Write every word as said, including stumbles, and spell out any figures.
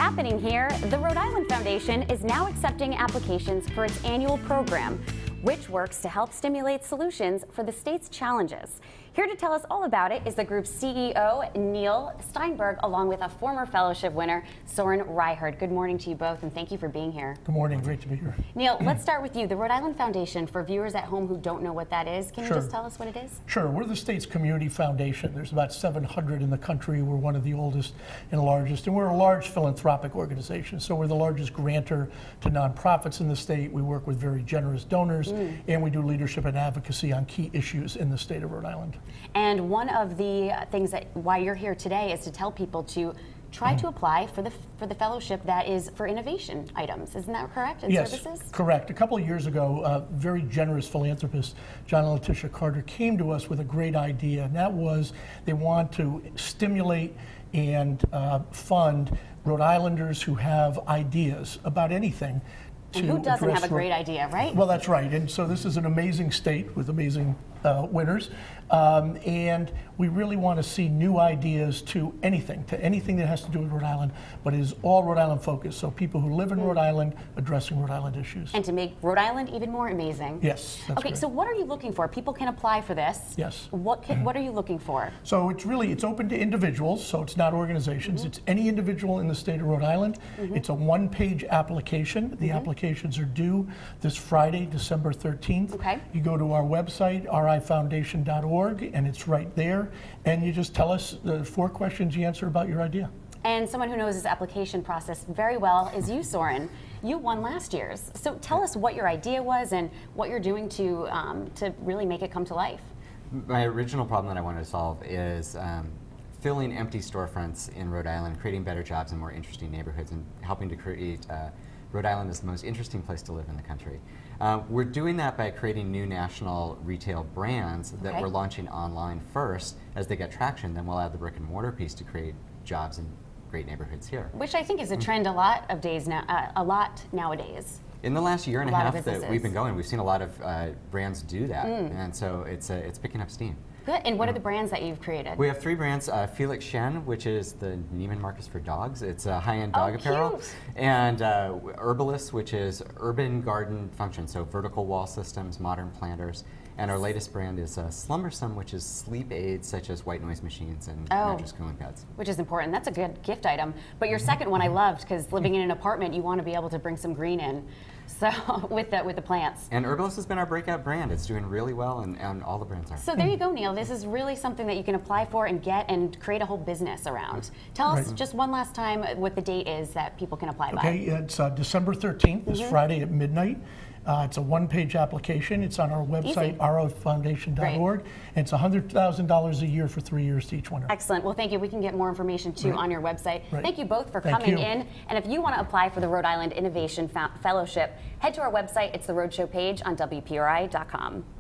happening here? The Rhode Island Foundation is now accepting applications for its annual program, which works to help stimulate solutions for the state's challenges. Here to tell us all about it is the group's C E O, Neil Steinberg, along with a former fellowship winner, Soren Reichert. Good morning to you both, and thank you for being here. Good morning. Great to be here. Neil, let's start with you. The Rhode Island Foundation, for viewers at home who don't know what that is, can Sure. you just tell us what it is? Sure. We're the state's community foundation. There's about seven hundred in the country. We're one of the oldest and largest, and we're a large philanthropic organization. So we're the largest grantor to nonprofits in the state. We work with very generous donors, mm. and we do leadership and advocacy on key issues in the state of Rhode Island. And one of the things that why you're here today is to tell people to try to apply for the for the fellowship that is for innovation items. Isn't that correct? And yes, services? Correct. A couple of years ago, a very generous philanthropist, John and Letitia Carter, came to us with a great idea, and that was they want to stimulate and uh, fund Rhode Islanders who have ideas about anything. And who doesn't have a great idea, right? Well, that's right. And so this is an amazing state with amazing uh, winners. Um, and we really want to see new ideas to anything, to anything that has to do with Rhode Island, but it is all Rhode Island focused. So people who live in Rhode Island addressing Rhode Island issues. And to make Rhode Island even more amazing. Yes. That's okay, correct. So what are you looking for? People can apply for this. Yes. What can, what are you looking for? So it's really, it's open to individuals, so it's not organizations. Mm-hmm. It's any individual in the state of Rhode Island. Mm-hmm. It's a one-page application. The mm-hmm. applications are due this Friday, December thirteenth. Okay. You go to our website, r i foundation dot org, and it's right there. And you just tell us the four questions you answer about your idea. And someone who knows this application process very well is you, Soren. You won last year's. So tell us what your idea was and what you're doing to, um, to really make it come to life. My original problem that I wanted to solve is um, filling empty storefronts in Rhode Island, creating better jobs and more interesting neighborhoods, and helping to create uh, Rhode Island is the most interesting place to live in the country. Uh, we're doing that by creating new national retail brands that okay. we're launching online first. As they get traction, then we'll add the brick and mortar piece to create jobs in great neighborhoods here. Which I think is a trend a lot of days now, uh, a lot nowadays. In the last year and a, a a half that we've been going, we've seen a lot of uh, brands do that, mm. and so it's uh, it's picking up steam. Good. And what are the brands that you've created? We have three brands. Uh, Felix Shen, which is the Neiman Marcus for dogs. It's a high-end dog oh, apparel. Cute. And uh, Herbalist, which is urban garden function, so vertical wall systems, modern planters. And our latest brand is uh, Slumbersome, which is sleep aids such as white noise machines and oh, mattress cooling pads. Which is important. That's a good gift item. But your second one I loved, because living in an apartment, you want to be able to bring some green in. So with the with the plants. And Herbalist has been our breakout brand. It's doing really well, and, and all the brands are. So there you go, Neil. This is really something that you can apply for and get and create a whole business around. Tell us right. just one last time what the date is that people can apply okay, by. Okay, it's uh, December thirteenth, this mm-hmm. Friday at midnight. Uh, it's a one-page application. It's on our website, r i foundation dot org. Right. And it's one hundred thousand dollars a year for three years to each winner. Excellent. Well, thank you. We can get more information, too, right. on your website. Right. Thank you both for thank coming you. in. And if you want to apply for the Rhode Island Innovation Fellowship, head to our website. It's the Rhode Show page on W P R I dot com.